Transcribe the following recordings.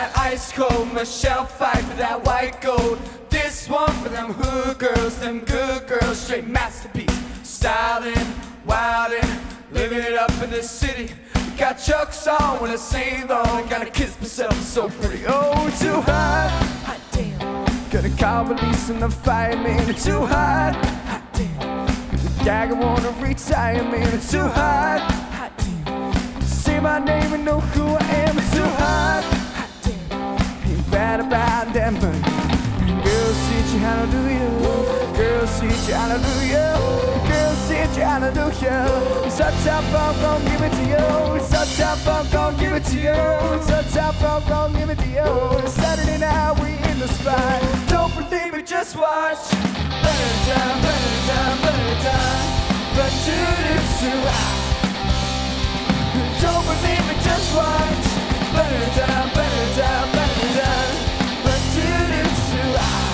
that ice cold Michelle fight for that white gold. This one for them hood girls, them good girls, straight masterpiece. Stylin', wildin', living it up in the city. Got Chucks on when I sing long. Gotta kiss myself, so pretty. Oh, too hot, hot damn. Gonna call police and the fireman. Too hot, hot damn. The gag, I wanna retire, man. It's too hot, hot damn. Say my name and know who I am. It's too hot, hot damn. Ain't bad about that money. Girls teach you how to do you. Girls teach you how to do you. Girls teach you how to do you. It's a tough, I'm gon' give it to you. It's a tough, I'm gon' give it to you. It's a tough, I'm gon' give it to you. Saturday night, we in the spot. Don't believe me, just watch. Better time, better time, better time. But to this too hot. Don't believe me, just watch. Better time, better time, better time. But to this too hot.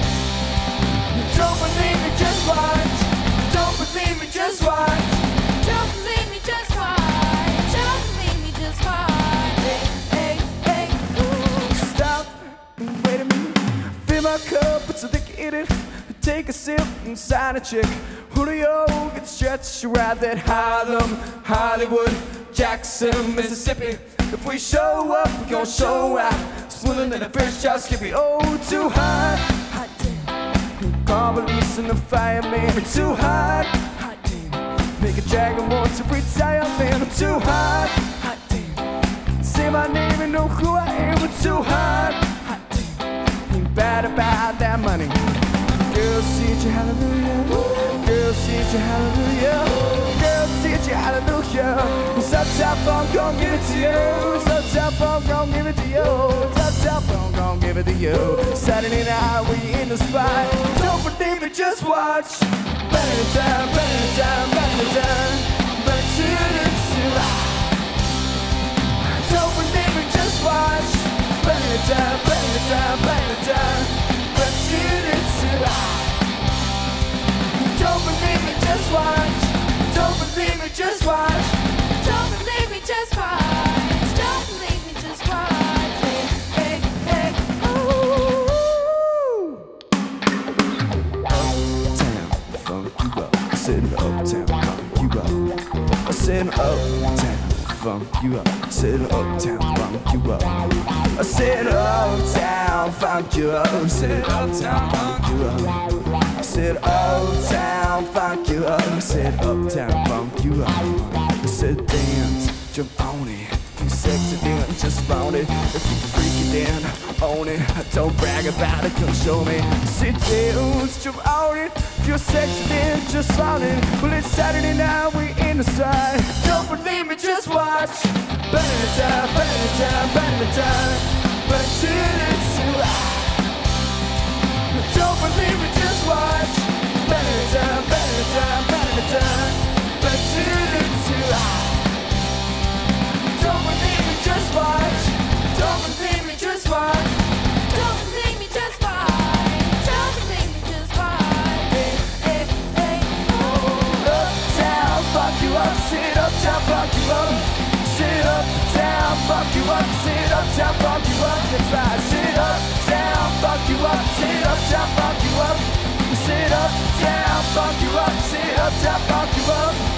Don't believe me, just watch. Don't believe me, just watch. Don't believe me, just watch. Don't believe me, just watch. Hey, hey, hey, ooh. Stop and wait a minute. Fill my cup, put some liquor in it. Take a sip and sign a check. Julio gets stretched around that Harlem, Hollywood, Jackson, Mississippi. If we show up, we gon' show out. Smoother than a fresh child skippy. Oh, too hot, hot damn. Call police and the fireman. It's too hot, hot damn. Make a dragon want to retire, man. I'm too hot, hot damn. Say my name and know who I am. It's too hot, hot damn. Ain't bad about that money. Girls teach you hallelujah. Girls teach you hallelujah. Girls teach you hallelujah. It's up top, I'm gon' give it to you. It's up top, I'm gon' give it to you. It's up top, I'm gon' give it to you. Saturday night, we in the spot. Don't believe me, just watch. Better time, better time, better time. Better tune into don't believe me, just watch. Better time, better time, better time. Better tune into don't believe me, just watch. Don't believe me, just watch. Don't believe me, just watch. Don't believe me, just watch. Hey, hey, hey, ooh. Uptown, funk you up. I said uptown, funk you up. I said uptown, funk you up. I said uptown, funk you up. I said uptown, funk you up. I said uptown, funk you up. I said uptown, funk you up. I said uptown, funk you up. I said dance, jump on it. You sexy then, just want it. If you freak it then, own it. Don't brag about it, come show me. I said dance, jump on it. If you're sexy then, just want it. Well, it's Saturday night, we in the side. Don't believe me, just watch. Better time, better time, better time. But till it's too hot. Don't believe me, just watch. Better time, better time, better time. But till it's too hot. Don't believe me, just watch. Don't believe me, just watch. Don't believe me, just watch. Don't believe me, just watch. Hey, hey, hey, ooh. Uptown, fuck you up. Sit uptown, fuck you up. Sit uptown, fuck you up. Sit uptown, fuck you up. That's right. Sit uptown, fuck you up. Sit uptown, fuck you up. Sit uptown, fuck you up. Sit uptown, fuck you up.